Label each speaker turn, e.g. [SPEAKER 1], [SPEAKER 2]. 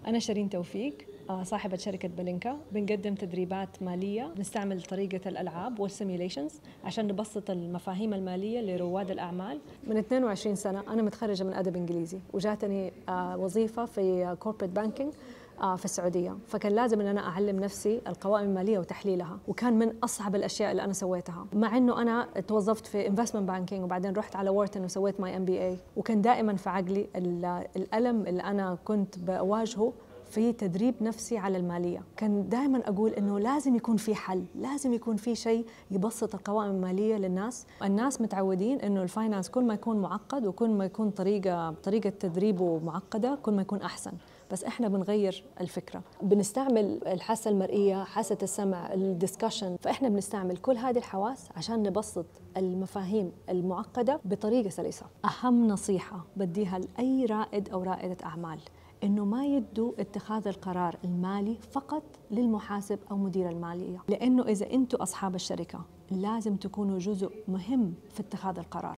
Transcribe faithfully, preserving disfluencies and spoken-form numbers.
[SPEAKER 1] أنا شيرين توفيق، صاحبة شركة بلينكا. بنقدم تدريبات مالية، بنستعمل طريقة الألعاب والسيميوليشنز عشان نبسط المفاهيم المالية لرواد الأعمال. من اثنين وعشرين سنة أنا متخرجة من أدب إنجليزي، وجاتني وظيفة في كوربريت بانكينج في السعودية، فكان لازم أن أنا أعلم نفسي القوائم المالية وتحليلها، وكان من أصعب الأشياء اللي أنا سويتها. مع أنه أنا توظفت في انفستمنت بانكينج وبعدين رحت على وورتن وسويت ماي ام بي اي، وكان دائما في عقلي الألم اللي أنا كنت بواجهه في تدريب نفسي على المالية. كان دائما أقول إنه لازم يكون في حل، لازم يكون في شيء يبسط القوائم المالية للناس. الناس متعودين إنه الفاينانس كل ما يكون معقد وكل ما يكون طريقة طريقة تدريبه معقدة كل ما يكون أحسن. بس إحنا بنغير الفكرة، بنستعمل الحاسة المرئية، حاسة السمع، الديسكشن. فإحنا بنستعمل كل هذه الحواس عشان نبسط المفاهيم المعقدة بطريقة سلسة. أهم نصيحة بديها لأي رائد أو رائدة أعمال إنه ما يدوا اتخاذ القرار المالي فقط للمحاسب أو مدير المالية، لأنه إذا أنتوا أصحاب الشركة لازم تكونوا جزء مهم في اتخاذ القرار.